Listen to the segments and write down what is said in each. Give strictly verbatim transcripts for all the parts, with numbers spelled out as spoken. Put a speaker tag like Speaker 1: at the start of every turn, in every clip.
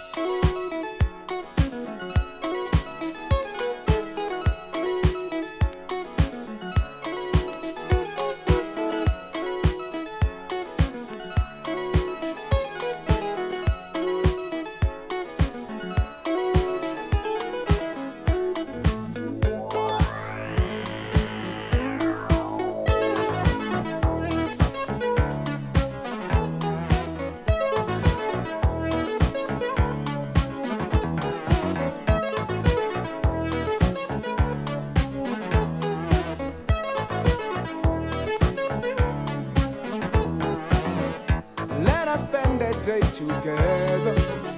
Speaker 1: Spend a day together.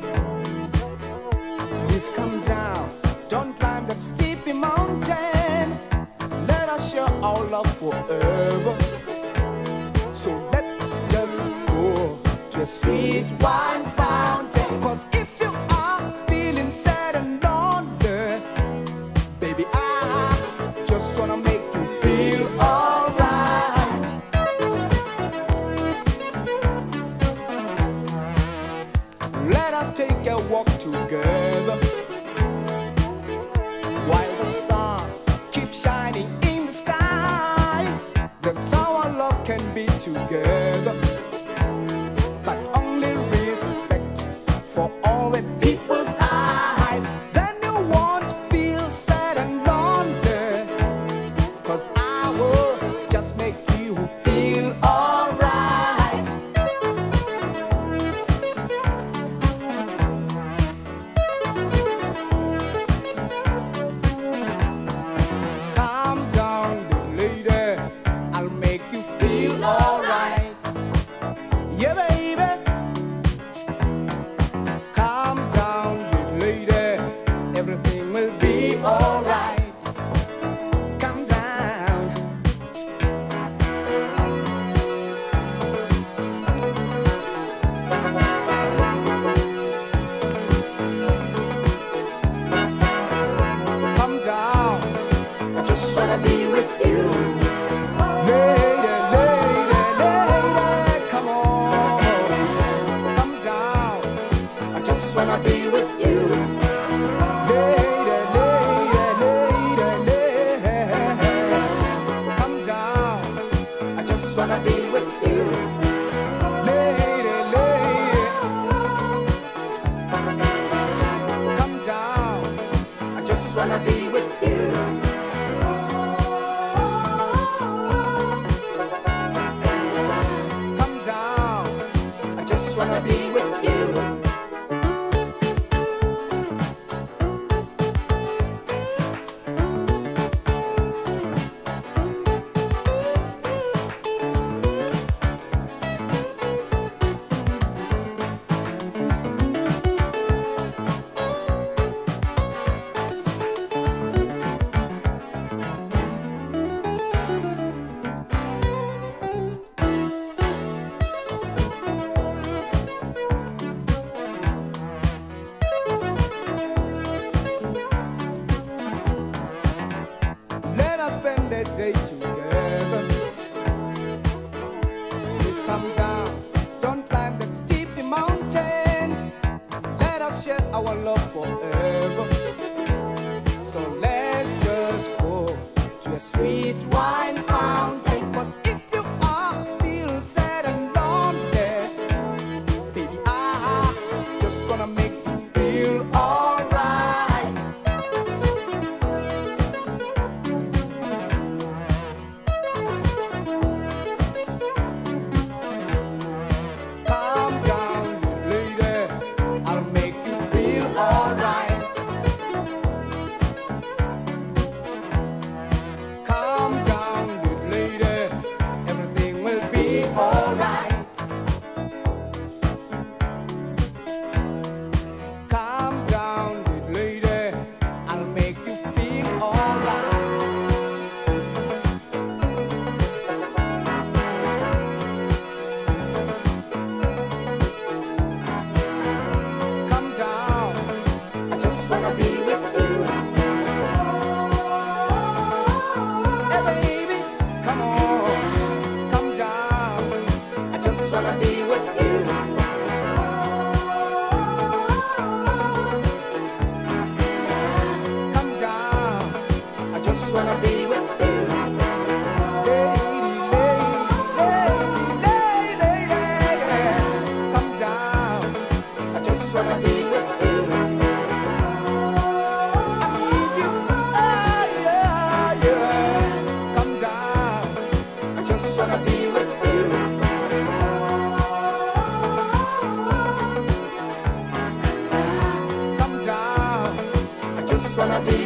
Speaker 1: Please come down, don't climb that steepy mountain. Let us share our love forever. So let's just go to a sweet wine fountain. Cause if you are feeling sad and lonely, baby, I just wanna make you feel alright. Let us take a walk together while the sun keeps shining in the sky. That's how our love can be together. But only respect for all the people's eyes. Then you won't feel sad and lonely. Cause I will just make you feel alright. Alright, yeah, baby. Calm down, little lady. Everything will be alright. Calm down. Calm down. I just wanna be with you. Wanna be with you, lady, lady, lady, lady. Come down, I just wanna be with you, lady, lady. Come down, I just wanna be with you. Come down, I just wanna be with you. Spend a day together. Please come down, don't climb that steepy mountain. Let us share our love forever. So let's just go to a sweet wine fountain. Cause if you are feel sad and lonely, baby, I just wanna make you feel alright. Come
Speaker 2: gonna be